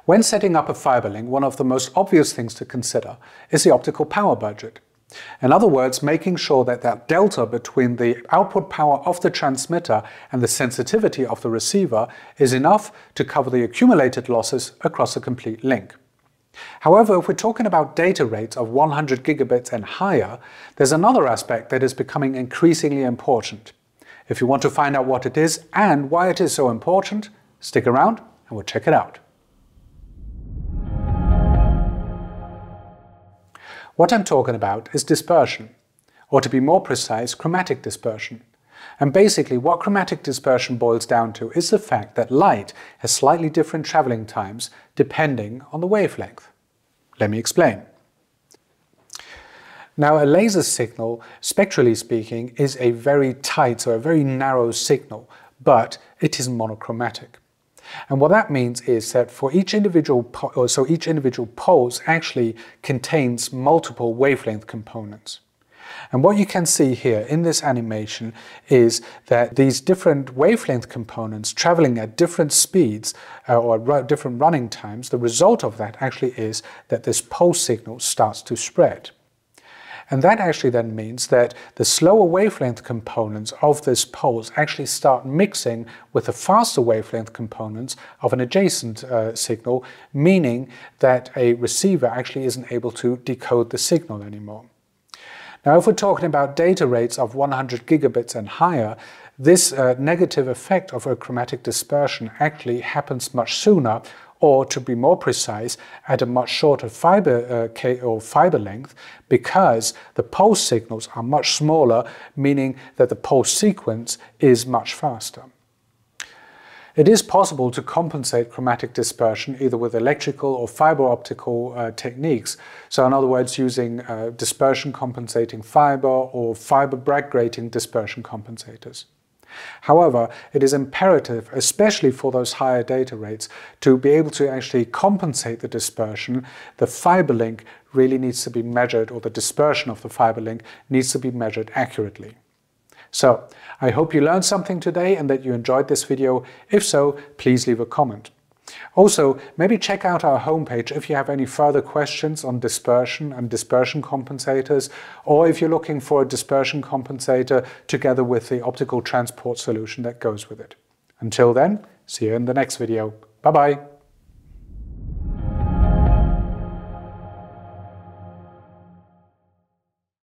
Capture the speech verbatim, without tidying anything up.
When setting up a fiber link, one of the most obvious things to consider is the optical power budget. In other words, making sure that that delta between the output power of the transmitter and the sensitivity of the receiver is enough to cover the accumulated losses across a complete link. However, if we're talking about data rates of one hundred gigabits and higher, there's another aspect that is becoming increasingly important. If you want to find out what it is and why it is so important, stick around and we'll check it out. What I'm talking about is dispersion, or to be more precise, chromatic dispersion. And basically what chromatic dispersion boils down to is the fact that light has slightly different traveling times depending on the wavelength. Let me explain. Now, a laser signal, spectrally speaking, is a very tight, so a very narrow signal, but it is monochromatic. And what that means is that for each individual, po so each individual pulse actually contains multiple wavelength components. And what you can see here in this animation is that these different wavelength components traveling at different speeds uh, or at different running times, the result of that actually is that this pulse signal starts to spread. And that actually then means that the slower wavelength components of this pulse actually start mixing with the faster wavelength components of an adjacent uh, signal, meaning that a receiver actually isn't able to decode the signal anymore. Now, if we're talking about data rates of one hundred gigabits and higher, this uh, negative effect of a chromatic dispersion actually happens much sooner, or to be more precise, at a much shorter fiber uh, or fiber length, because the pulse signals are much smaller, meaning that the pulse sequence is much faster. It is possible to compensate chromatic dispersion either with electrical or fiber optical uh, techniques. So in other words, using uh, dispersion compensating fiber or fiber backgrating dispersion compensators. However, it is imperative, especially for those higher data rates, to be able to actually compensate the dispersion. The fiber link really needs to be measured, or the dispersion of the fiber link needs to be measured accurately. So, I hope you learned something today and that you enjoyed this video. If so, please leave a comment. Also, maybe check out our homepage if you have any further questions on dispersion and dispersion compensators, or if you're looking for a dispersion compensator together with the optical transport solution that goes with it. Until then, see you in the next video. Bye-bye.